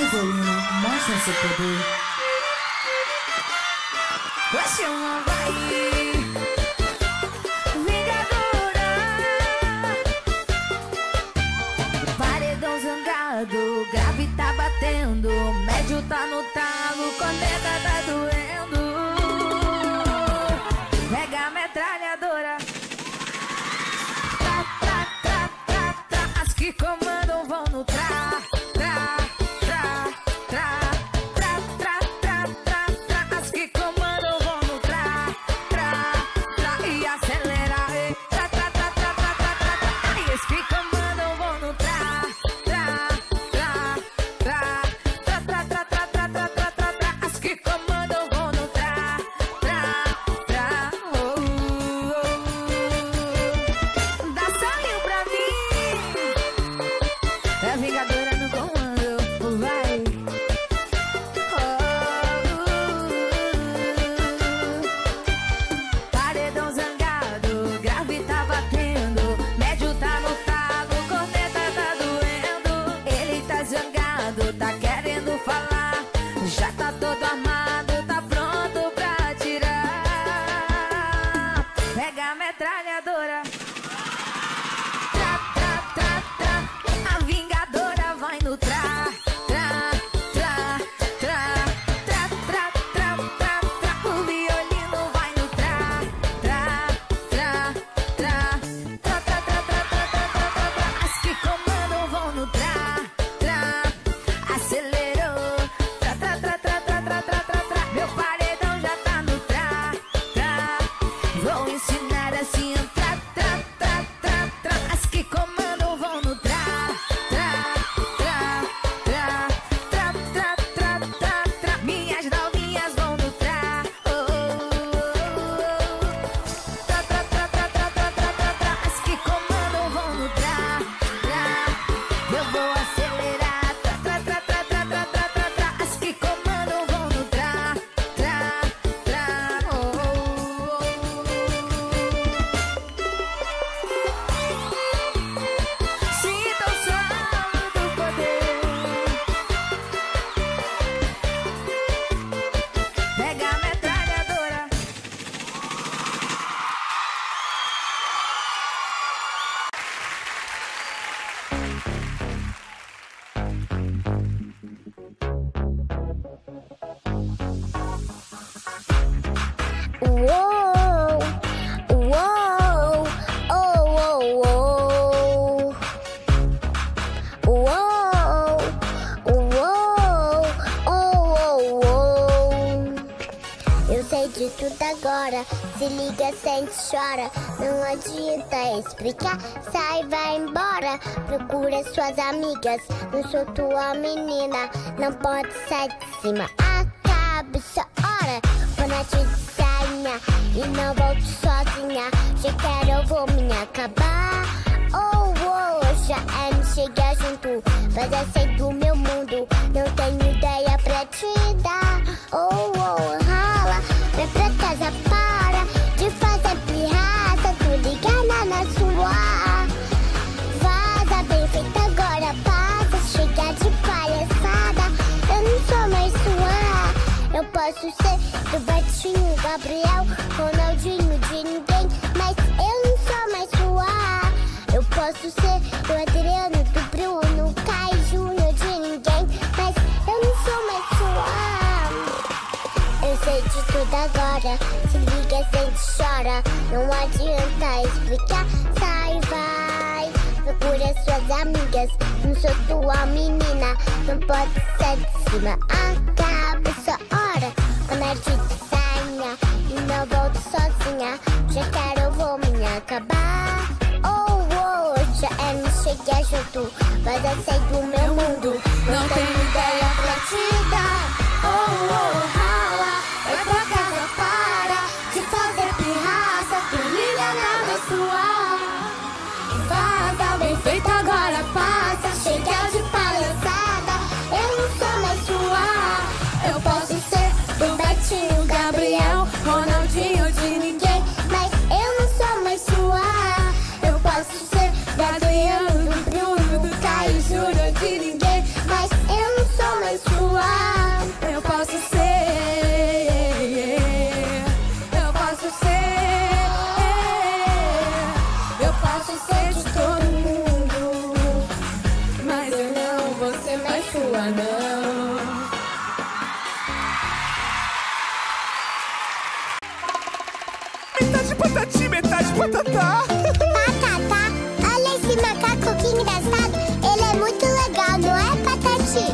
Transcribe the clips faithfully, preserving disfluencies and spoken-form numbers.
Evelina, mostra seu poder. Vai chamar, vai. Vingadora. Paredão zangado, grave tá batendo, médio tá no talo, corneta tá doendo. Pega a metralhadora. Tra, tra, tra, tra, tra. As que comandam vão no tra, tra, tra, tra, tra, tra, tra, tra, tra. As que comandam vão no tra, tra, tra. E acelera, e tra, tra, tra, tra, tra, tra, tra, tra. E as que comandam vão no tra, tra, tra, tra, tra, tra, tra, tra, tra, tra, tra, tra, tra. As que comandam vão no tra, tra, tra. Oh, oh, oh. Dá sonho pra mim. É a Vingadora no comando, vai. Oh, paredão zangado, grave tá batendo, médio tá no talo, corneta tá doendo. Ele tá zangado, tá querendo falar, já tá todo armado, tá pronto pra atirar. Pega a metralhadora. Tra, tra, tra, tra. A Vingadora vai no tra, tra, tra, tra, tra, tra, tra, tra, tra. O violino vai no tra, tra, tra, tra, tra, tra, tra, tra, tra, tra, tra, tra. As que comandam vão no tra, tra. Acelerou. Tra, tra, tra, tra, tra, tra, tra, tra, tra. Meu paredão já tá no tra, tra. Vou ensinar assim, tra, tra, tra, tra, tra. As que comandam vão no tra, tra, tra, tra, tra, tra, tra, tra, tra. Minhas novinhas vão no tra, oh, oh, oh, oh. Tra, tra, tra, tra, tra, tra, tra, tra, tra. As que comandam vão no tra, tra. Eu vou acelerar, tra, tra, tra, tra, tra, tra, tra, tra, tra. As que comandam vão no tra, tra, tra, oh, oh, oh. Sinta o som do poder. Pega a metralhadora. Uou, uou, oh, oh, oh. Uou, uou, oh, oh, oh. Eu sei de tudo agora, se liga, sente, chora. Não adianta explicar, sai, vai embora. Procura suas amigas, não sou tua menina. Não pode sair de cima, acaba essa hora. Vou na noite de sainha e não volto sozinha. Já quero, eu vou me acabar. Oh, oh, já é me chegar junto, mas eu sei do meu mundo. Não tenho ideia pra te dar. Oh, oh, rala, vem pra casa, para de fazer pirraça. Tu ligada na sua, vaza, bem feita agora, passa. Chega de palhaçada, eu não sou mais sua. Eu posso ser do Betinho, Gabriel, Ronaldinho, de ninguém, mas eu não sou mais sua. Eu posso ser do Adriano, do Bruno, Caio Júnior, de ninguém, mas eu não sou mais sua. Eu sei de tudo agora, se liga, sente, chora. Não adianta explicar, sai, vai. Procura suas amigas, não sou tua menina. Não pode ser de cima, acaba essa hora. Quando a gente sainha e não volto sozinha. Já quero, eu vou me acabar. Oh, oh, já é me chegar junto, mas eu sei do meu mundo. Não tenho ideia pra te dar. Oh, oh, rala, vai pra casa, para de fazer pirraça. Tu liga nada sua, vaza, bem feito agora, passa. Chega de palhaçada, eu não sou mais sua. Eu posso ser do Betinho, Gabriel, Ronaldinho, de ninguém, mas eu não sou mais sua. Eu posso ser do Adriano, do Bruno, do Caio Júnior, de ninguém, mas eu não sou mais vai sua não. Metade patati, metade patatá. Patatá, olha esse macaco que engraçado. Ele é muito legal, não é, Patati?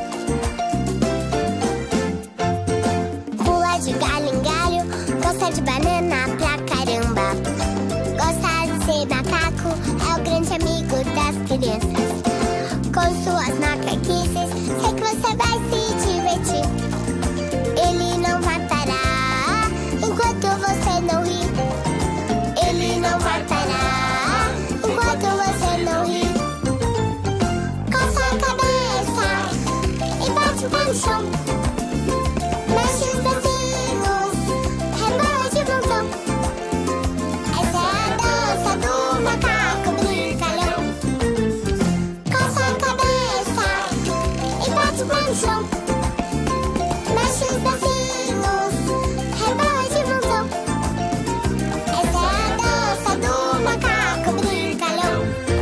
Pula de galho em galho, gosta de banana pra caramba. Gosta de ser macaco, é o grande amigo das crianças. Com suas macaquices, sei que você vai se divertir. Ele não vai parar enquanto você não rir. Ele não vai parar enquanto você não rir. Coça a cabeça e bate o pé no chão. Mexe os bracinhos, rebola de montão. Essa é a dança do macaco brincalhão. Coça a cabeça e bate o pé no chão. Mexe os bracinhos, rebola de montão. Essa é a dança do macaco brincalhão.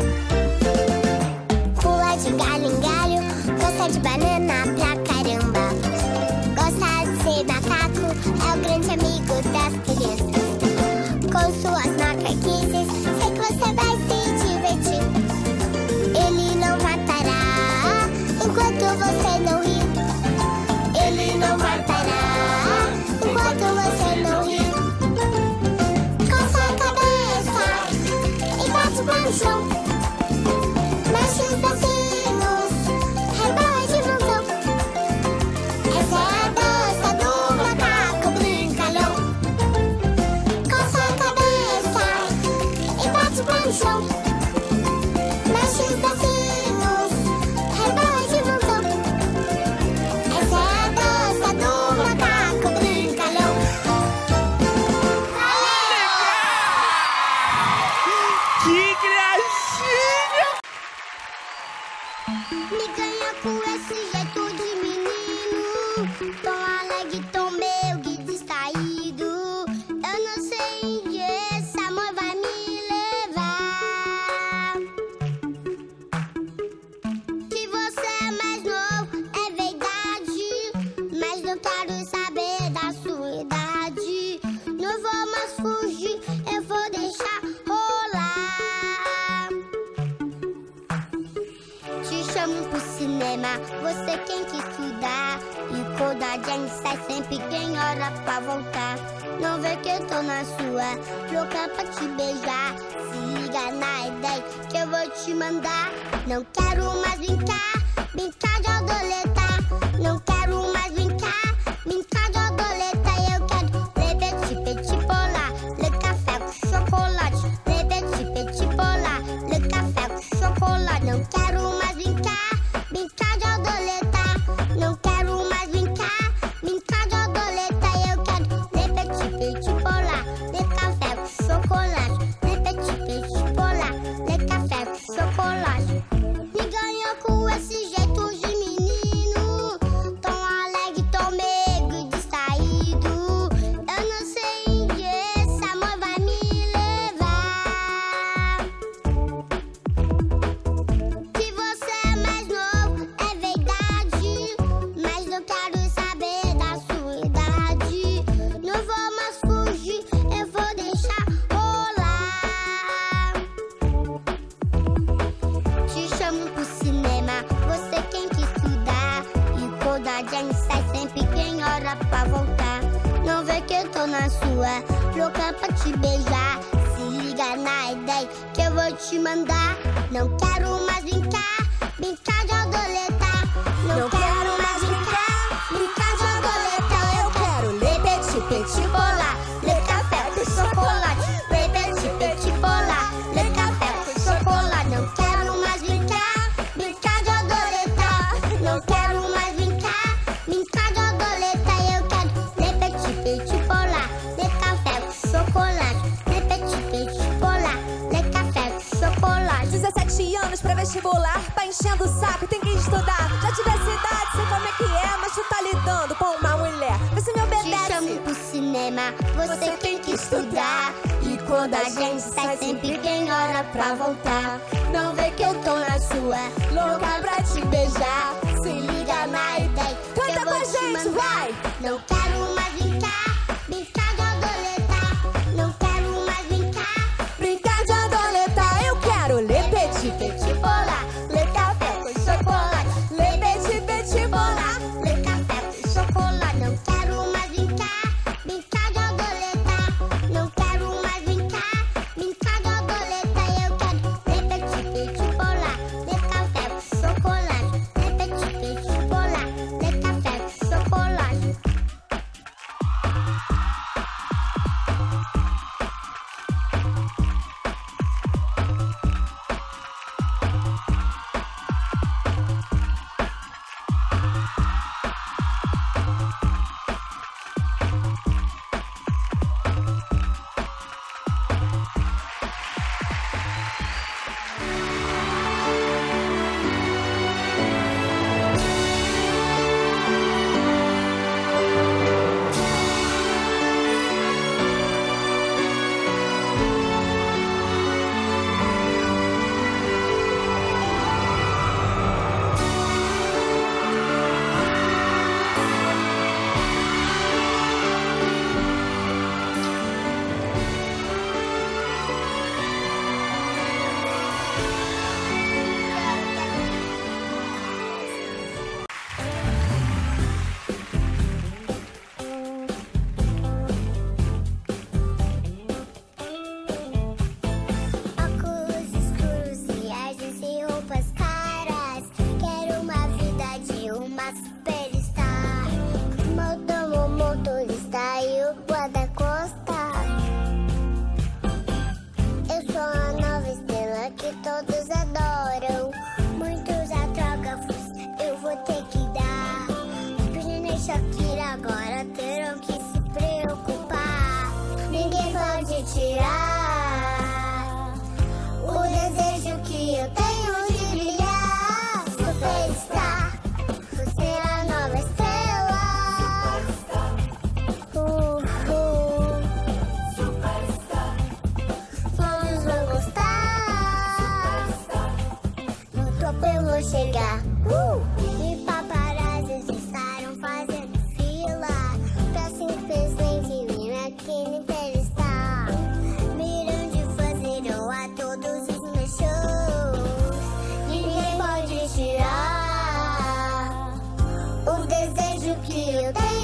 Pula de galho em galho, gosta de banana pra caramba. Gosta de ser macaco, é o grande amigo das crianças. Com suas macaquices, sei que você vai se divertir. Ele não vai parar enquanto você não rir. Ele não vai parar enquanto você não rir. Coça a cabeça e bate o pé no chão. Mexe os bracinhos, rebola de montão. Essa é a dança do macaco brincalhão. Coça a cabeça e bate o pé no chão. Mexe os bracinhos, rebola de montão. Essa é a dança do macaco brincalhão. Que gracinha! Me ganha com esse jeito de menino, tão alegre, tão meio que distraído. Eu não sei onde esse amor vai me levar. Que você é mais novo, é verdade, mas não quero saber da sua idade. Não vou mais fugir, eu vou deixar rolar. Te chamo pro cinema, você quem quer estudar. E quando a gente sai sempre tem hora pra voltar. Não vê que eu tô na sua, louca pra te beijar. Se liga na ideia que eu vou te mandar. Não quero mais brincar, brincar de adoleta. Não quero mais brincar, brincar de adoleta. Eu quero ler petit petit polar, ler café com chocolate. Ler petit petit polar, ler café com chocolate. Não quero mais brincar, brincar de adoleta. Não quero mais brincar, brincar de adoleta. Eu quero ler petit petit polar, ler café com chocolate. Ler petit petit polar, ler café com chocolate. Me ganhou com esse jeito de menino, tão alegre, tão meio e distraído. Eu não sei onde esse amor vai me levar. Que você é mais novo, é verdade, mas não quero saber da sua idade. Não vou mais fugir, eu vou deixar rolar. Te chamo pro cinema, você quem quer estudar. E quando a gente sai sempre tem hora pra voltar. Não vê que eu tô na sua, louca pra te beijar. Se liga na ideia que eu vou te mandar. Não quero mais brincar, brincar de adoleta. Não quero mais brincar, brincar de adoleta. Eu quero ler petit petit polar, ler café com chocolate. Ler petit petit polar, ler café com chocolate. Não quero mais brincar, brincar de adoleta. Não quero mais brincar, brincar de adoleta. Eu quero ler petit petit polar, ler café com chocolate. Ler petit petit polar, ler café com chocolate. dezessete anos pra vestibular, tá enchendo o saco, tem que estudar. Já tivesse idade, sei como é que é, mas tu tá lidando com uma mulher. Vê se me obedece. Te chamo pro cinema, você tem que estudar. E quando a gente sai sempre tem hora pra voltar. Não vê que eu tô na sua, louca pra te beijar. Se liga na ideia, canta com a gente, vai! Não quero mais brincar, brincar de adoleta. Não quero mais brincar, Brincar de adoleta, eu quero ler petit, petit, bola. ler café com chocolate. Ler petit, petit, bola. Ler café com chocolate. Não quero mais brincar, brincar de adoleta. Não quero mais brincar, brincar de adoleta. Eu quero ler petit, petit, bola. Ler café com chocolate. Ler petit, petit, bola. Ler café com chocolate. Óculos escuros, viagens e roupas caras. Quero uma vida de uma superstar. Motomo, motorista e o guarda-costa. Eu sou a nova estrela que todos adoram. Muitos autógrafos eu vou ter que dar. Britney e Shakira agora terão que se preocupar. Ninguém pode tirar o desejo que eu tenho de brilhar. Superstar, você é a nova estrela. Uh, uh. Todos vão gostar. No topo eu vou chegar. Uh! E paparazzis estarão fazendo fila pra simplesmente vir aqui me entrevistar. Miram de fazer eu a todos os meus shows. Ninguém pode tirar o desejo que eu tenho